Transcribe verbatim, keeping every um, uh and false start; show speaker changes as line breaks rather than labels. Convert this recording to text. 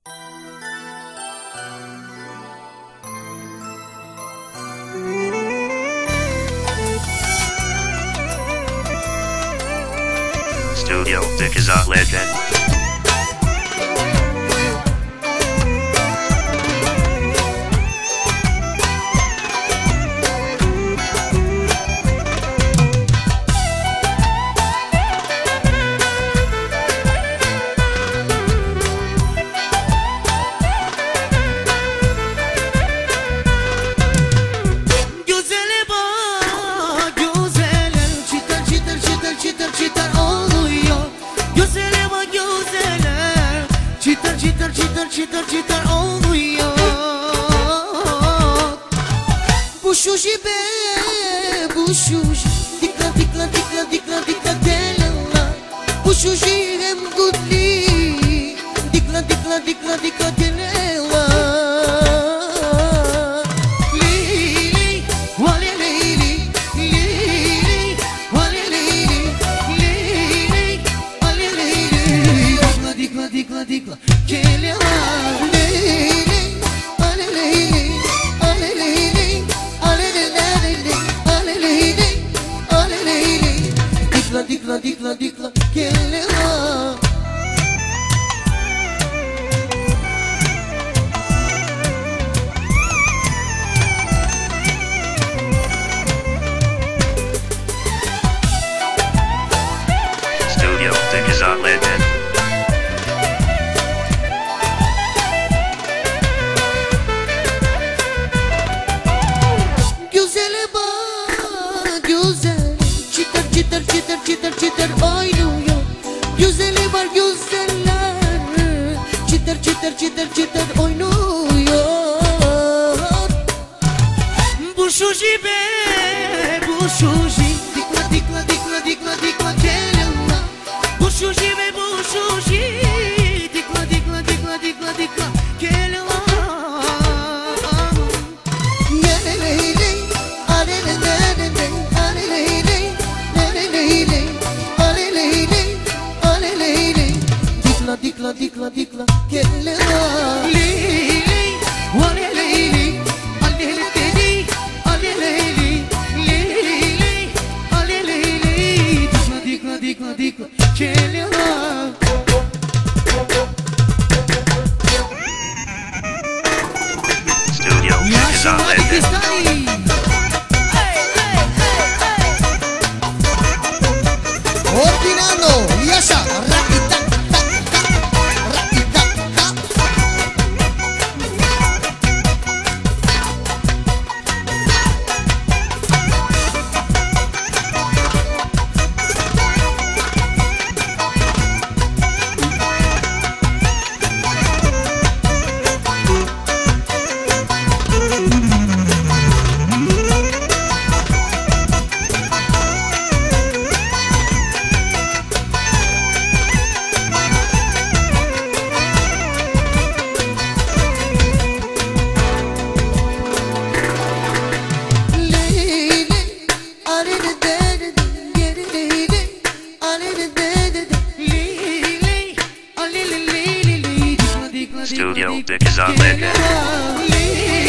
Studio Dick is a legend.
Cheater, cheater, cheater, cheater oluyor. Bu şuşi be, bu şuşi. Dikla, dikla, dikla, dikla, dikla delala. Bu şuşi hem gudli. Dikla, dikla, dikla, dikla delala. Lili, wale lili, lili, wale lili, lili, wale lili. Dikla, dikla, dikla, dikla. Dikla, dikla, dikla, kele va.
Studio Dick is a legend.
Güzele bak, güzel. Çıtır, çıtır, çıtır, çıtır, çıtır oynuyor. Güzeli var güzeller. Çıtır, çıtır, çıtır, çıtır oynuyor. Bu şuşi be, bu şuşi. Dikla, dikla, dikla, dikla, dikla kelima. Bu şuşi be, bu şuşi. Dikla, dikla, dikla, dikla, dikla kelima. Dikla, dikla, dikla, kelle va. Lili, wale lili, alele dedi, alele lili, lili, alele lili. Dikla, dikla, dikla, dikla, kelle va.
Studio Dick is a legend.
Ordinando, yaşa, rakita.
Studio Dick is a legend.